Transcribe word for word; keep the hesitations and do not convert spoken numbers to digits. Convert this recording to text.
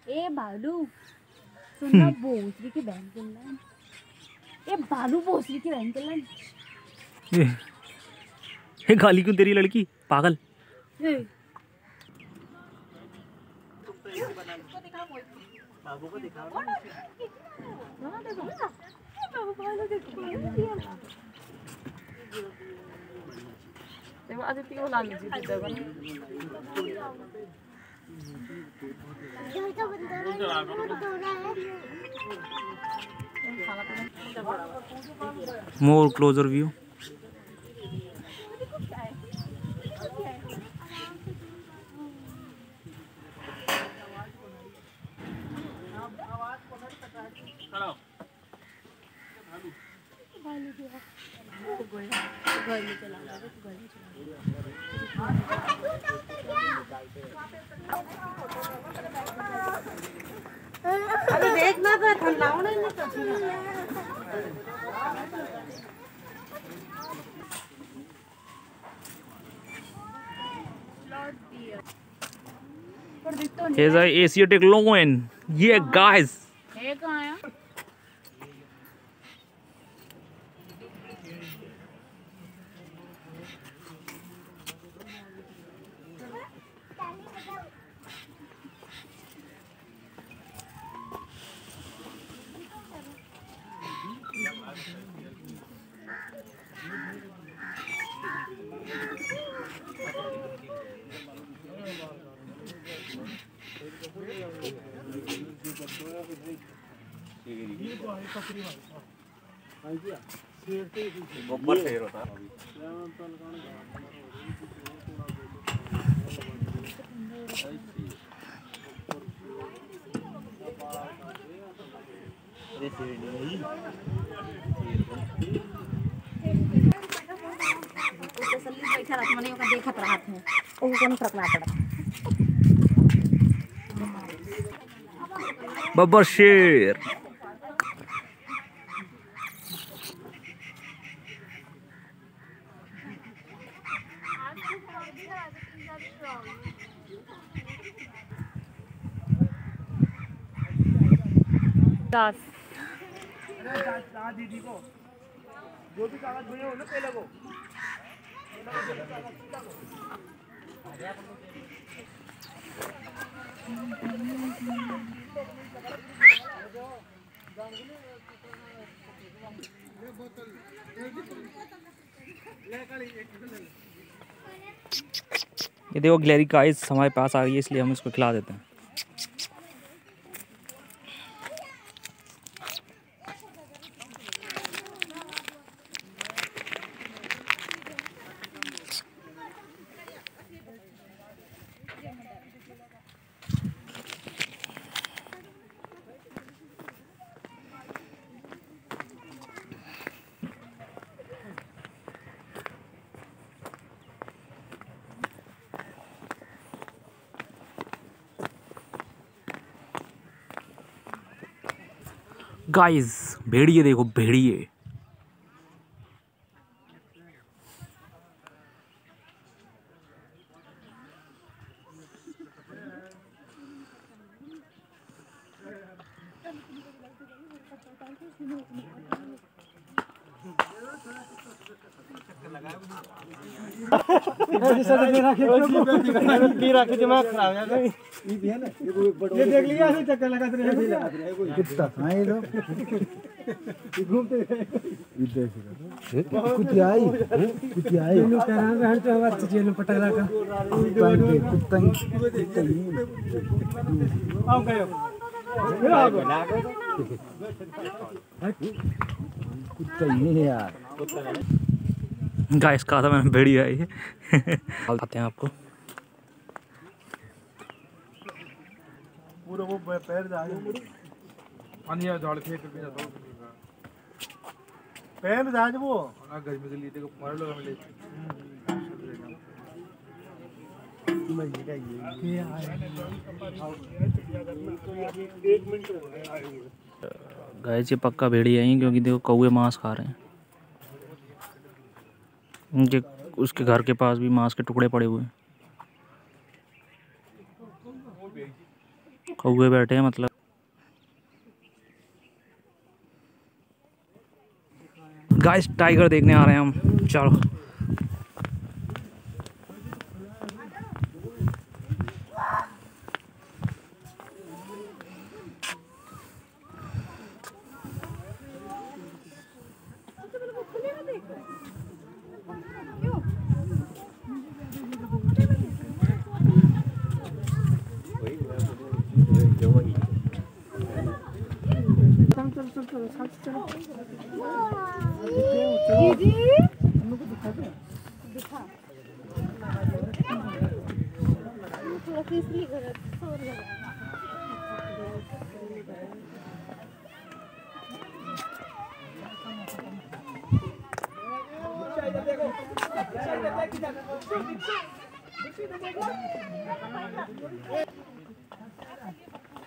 ए बालू सुनना, भोसड़ी की बहन के लन। ए बालू भोसड़ी की बहन के लन। ये गाली क्यों तेरी लड़की पागल। बाबू को दिखाओ। देखो आदित्य को लाल जी दे देगा। More closer view. अरे देखना था ठंडा होने नहीं तो Here's a Asiatic loin. Yeah, guys. है कहाँ है? गोबर शेर होता है। बैठा रहा मैंने ओका देखत रहा था ओ कोनो फर्क ना पड़ा। बब्बर शेर। दस दीदी को जो भी कागज बने हो ना पहले को ये देखो ग्लेरी का आइस हमारे पास आ रही है, इसलिए हम इसको खिला देते हैं। गाइस भेड़िए देखो, भेड़िए। दिमाग खराब है। ये देख लिया ऐसे चक्कर लगाते रहे कितना था ये लोग घूमते रहे। कुछ आई कुछ आई लोग कह रहे हैं तो हमारे चीजें पटक का कुत्ता आओ गए कुत्ता ही यार। गाइस कहा था मैंने, भेड़िया आई है। आते हैं आपको पूरा वो पैर जा पानी झाड़ फेंक के जाता हूं पैर जा वो ना गर्मी के लिए देखो मार लो हमें मैं ये ये एक मिनट हो गया। गाइस ये पक्का भेड़िया ही, क्योंकि देखो कौवे मांस खा रहे हैं। उनके उसके घर के पास भी मांस के टुकड़े पड़े हुए हैं। कौवे बैठे हैं मतलब। गाइस टाइगर देखने आ रहे हैं हम। चलो दीदी दिखा थोड़ा इसलिए कर सौर लगा